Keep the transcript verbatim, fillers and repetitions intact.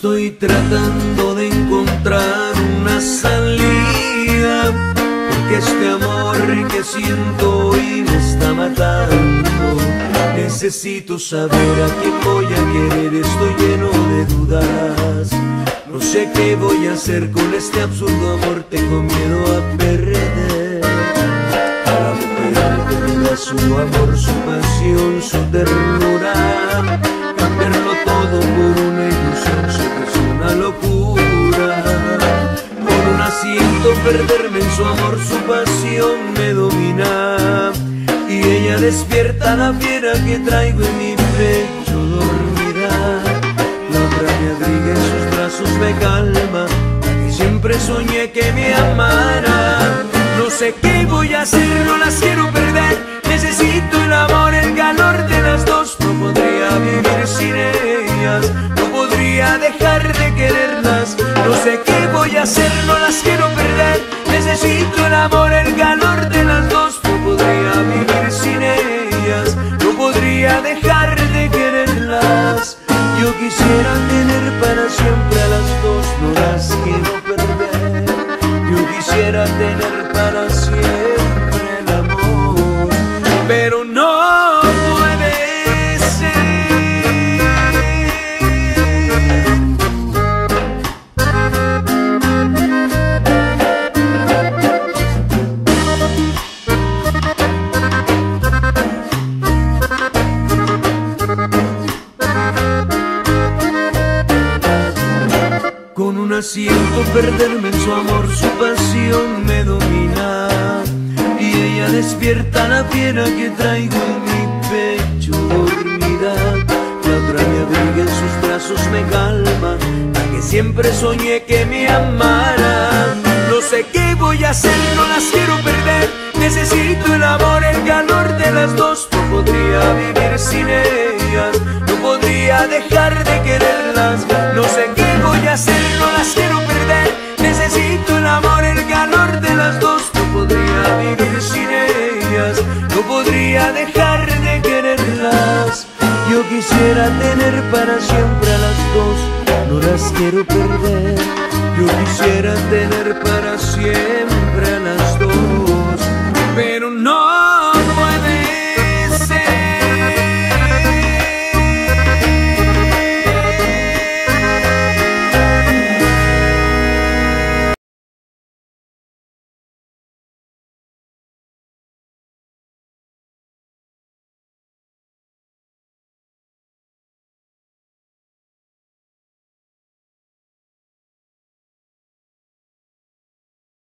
Estoy tratando de encontrar una salida, porque este amor que siento hoy me está matando. Necesito saber a quién voy a querer, estoy lleno de dudas. No sé qué voy a hacer con este absurdo amor, tengo miedo a perder a la mujer que me da su amor, su pasión, su ternura. Cambiarlo todo por una ilusión, sé que es una locura. Por un asiento perderme en su amor, su pasión me domina. Y ella despierta la fiera que traigo en mi pecho dormida. La otra me abriga en sus brazos, me calma, que siempre soñé que me amara. No sé qué voy a hacer, no las quiero perder. Necesito el amor, el calor de las dos. No podría vivir sin ellas, no podría dejar de quererlas. No sé qué voy a hacer, no las quiero perder. Necesito el amor, el calor de las dos. No podría vivir sin ellas, no podría dejar de quererlas. Yo quisiera tener para siempre a las dos, no las quiero perder. Yo quisiera tener para siempre el amor, pero no puede ser. Con un asiento perderme en su amor, su pasión me domina. Y ella despierta la fiera que traigo en mi pecho dormida. La otra me abriga en sus brazos, me calma, la que siempre soñé que me amara. No sé qué voy a hacer, no las quiero perder. Necesito el amor, el calor de las dos. No podría vivir sin ellas, no podría dejar de quererlas. No sé qué voy a hacer, no las quiero perder. Necesito el amor, el calor de las dos. No podría vivir sin ellas, no podría dejar de quererlas. Yo quisiera tener para siempre a las dos, no las quiero perder. Yo quisiera tener para siempre a las dos, pero no.